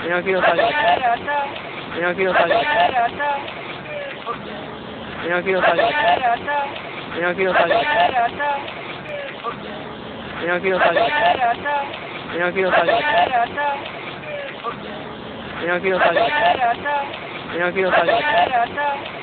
Yo no quiero salir. Yo no quiero salir. Yo no quiero salir. Yo no quiero salir. Yo no quiero salir. Yo no quiero salir. Yo no quiero salir. Yo no quiero salir.